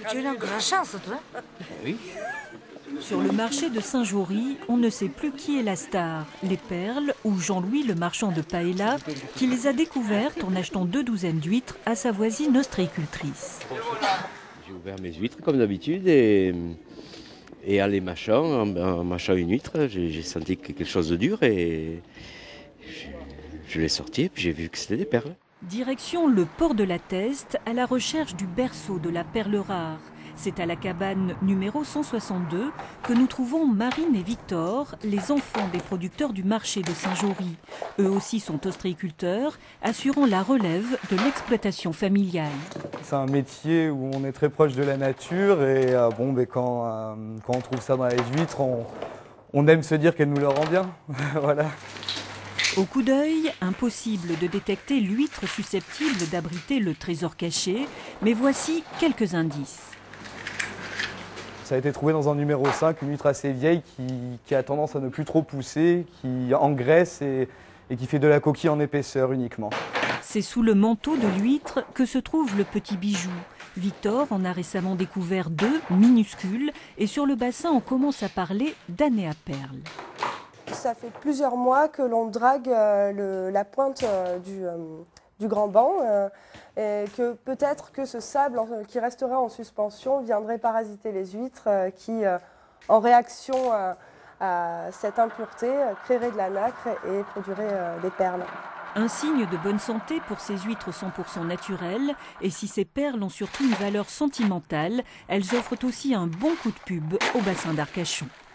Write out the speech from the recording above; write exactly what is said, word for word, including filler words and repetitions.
Tu as une grande chance, toi. Oui. Sur le marché de Saint-Jory, on ne sait plus qui est la star, les perles ou Jean-Louis, le marchand de paella, qui les a découvertes en achetant deux douzaines d'huîtres à sa voisine ostréicultrice. J'ai ouvert mes huîtres comme d'habitude et, et en les mâchant, en, en mâchant une huître, j'ai, j'ai senti quelque chose de dur et je, je l'ai sorti et puis j'ai vu que c'était des perles. Direction le port de la Teste, à la recherche du berceau de la perle rare. C'est à la cabane numéro cent soixante-deux que nous trouvons Marine et Victor, les enfants des producteurs du marché de Saint-Jory. Eux aussi sont ostréiculteurs, assurant la relève de l'exploitation familiale. C'est un métier où on est très proche de la nature et euh, bon, ben, quand, euh, quand on trouve ça dans les huîtres, on, on aime se dire qu'elle nous le rend bien. Voilà. Au coup d'œil, impossible de détecter l'huître susceptible d'abriter le trésor caché, mais voici quelques indices. Ça a été trouvé dans un numéro cinq, une huître assez vieille qui, qui a tendance à ne plus trop pousser, qui engraisse et, et qui fait de la coquille en épaisseur uniquement. C'est sous le manteau de l'huître que se trouve le petit bijou. Victor en a récemment découvert deux, minuscules, et sur le bassin on commence à parler d'années à perles. Ça fait plusieurs mois que l'on drague euh, le, la pointe euh, du, euh, du grand banc euh, et que peut-être que ce sable en, qui resterait en suspension viendrait parasiter les huîtres euh, qui, euh, en réaction euh, à cette impureté, euh, créerait de la nacre et produirait euh, des perles. Un signe de bonne santé pour ces huîtres cent pour cent naturelles, et si ces perles ont surtout une valeur sentimentale, elles offrent aussi un bon coup de pub au bassin d'Arcachon.